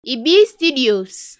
EB Studios.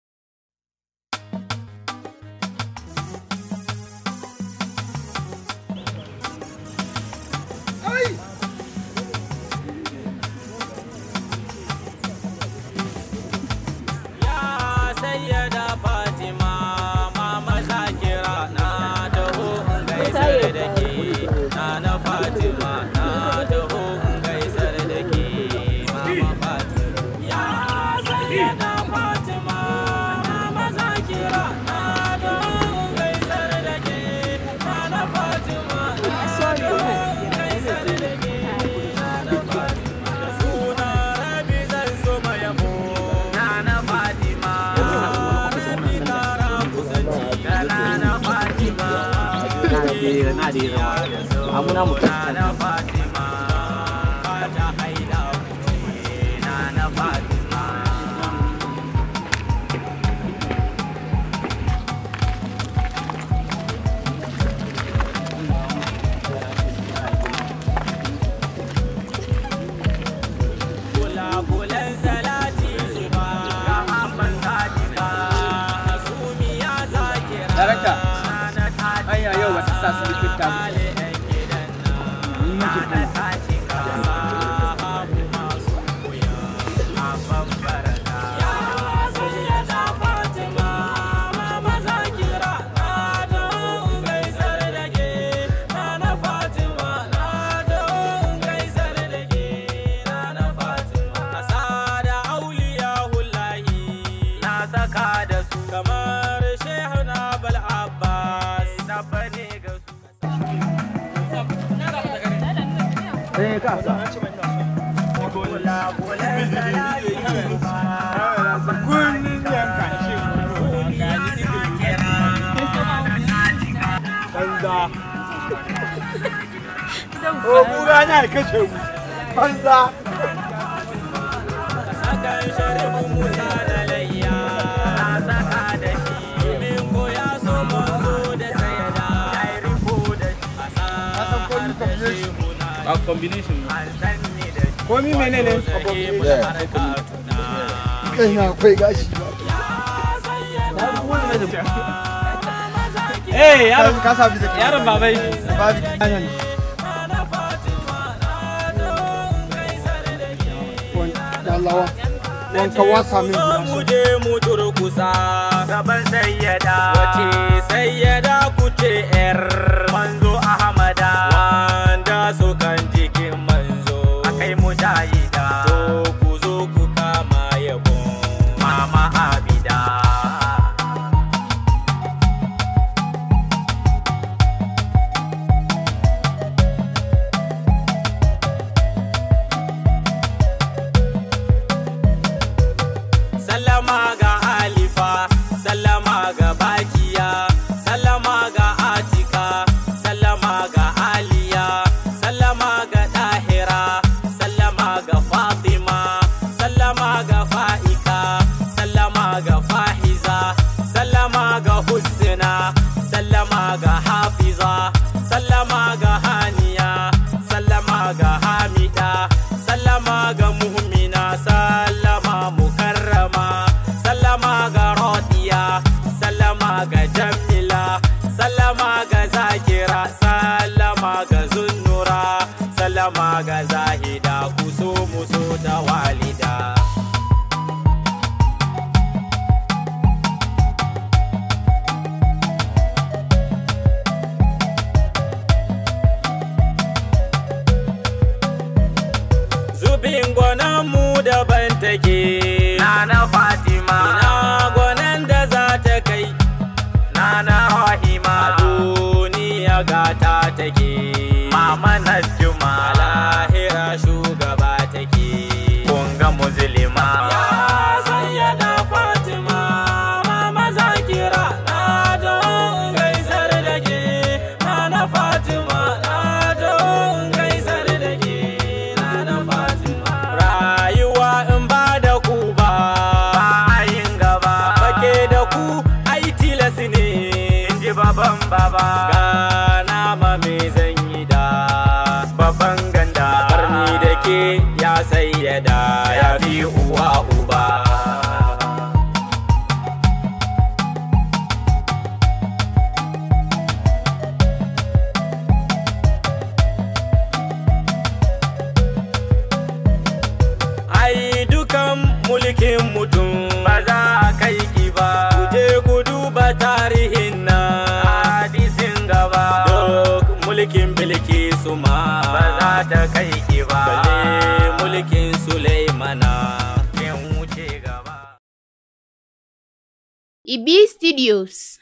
Combination. Komi menene? Ina akwai gashi. Eh, yaron babai. Babi anan. Wallawa. Wanka wasa min mu je mu turkusa gaban sayyada wace sayyada kuce yar manzo Ahmada wanda su kan jikin manzo akai mujahida to ku zo ku kama yabo mama Abida sallama ga Halifa sallama ga Bakiya sallama ga Atika sallama ga Aliya sallama ga Tahira sallama ga Fatima sallama ga Fa'ika sallama ga Fahiza sallama ga Husna sallama ga Hafiza sallama ga Haniya sallama ga Hamida sallama ga Mu'mina sallama Mukarrama sallama ga Rodiya sallama ga Jamila sallama ga Zakira sallama ga Zunnura sallama ga Zahida kuso muso ta walida zubin gwanan mu daban take Nana Fatima ina gwanan da za ta kai Nana Rahima duniya gata take Mama Najma lahira shugaba take kunga muslima ya sayyada Fatima Mama Zakira na don gaisar da ke Nana Fatima na don gaisar da ke Nana Fatima rayuwa in ba da ku ba yin gaba bake da ku ai tilas ne inji baban baba gana ma me zan yi da baban ganda barni da ke ya sayyada ya fi uwa uba mulkin mutum ba za a kai ki ba. Ku je ku duba tarihin na hadisin gaba. Duk mulkin Bilkisu ma ba za ta kai ki ba. Balle mulkin Sulaimana kin wuce gaba. Ibi Studios.